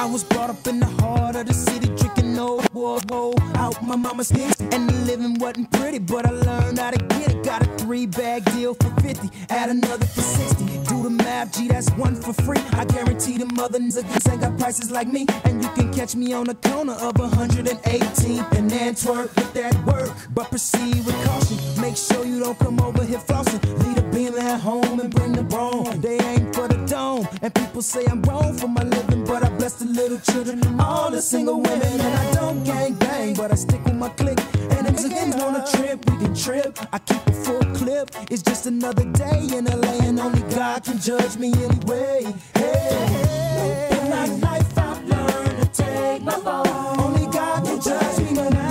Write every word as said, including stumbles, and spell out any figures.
I was brought up in the heart of the city, drinking old whoa, whoa, out my mama's hips. And the living wasn't pretty, but I learned how to get it. Got a three-bag deal for fifty, add another for sixty. Do the math, G, that's one for free. I guarantee the mother niggas ain't got prices like me. And you can catch me on the corner of one hundred eighteenth and Antwerp with that work. But proceed with caution, make sure you don't come over here flossing. Leave the beam at home and bring the bone. They ain't for the dome. And people say I'm wrong for my living, but I bless the little children and all the single women. And I don't gang bang, but I stick with my clique. And if again on a trip, we can trip. I keep a full clip. It's just another day in L A, and only God can judge me anyway. Hey, in my life I've learned to take my fall. Only God can judge me when I